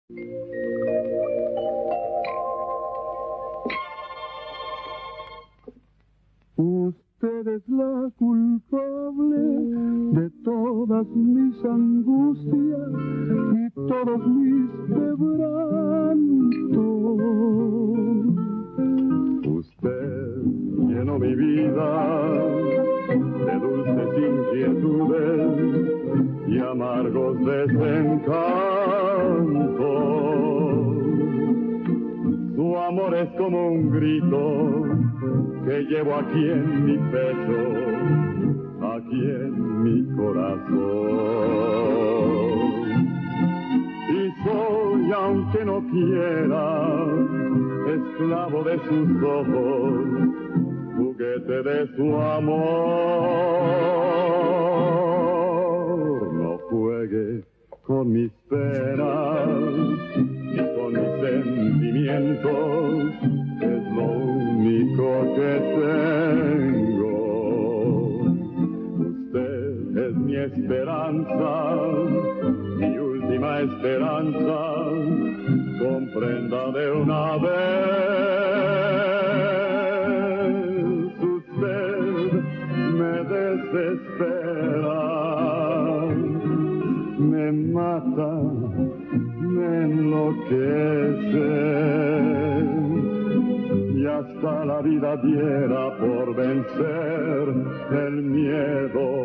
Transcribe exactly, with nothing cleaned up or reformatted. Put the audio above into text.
Usted es la culpable de todas mis angustias y todos mis quebrantos. Usted llenó mi vida de dulces inquietudes y amargos desencantos. Su amor es como un grito que llevo aquí en mi pecho, aquí en mi corazón. Y soy, aunque no quiera, esclavo de sus ojos, juguete de su amor. No juegue con mis penas y con mis sentimientos, es lo único que tengo. Usted es mi esperanza, mi última esperanza, comprenda de una vez. Usted me desespera, me mata, me enloquece, y hasta la vida diera por vencer el miedo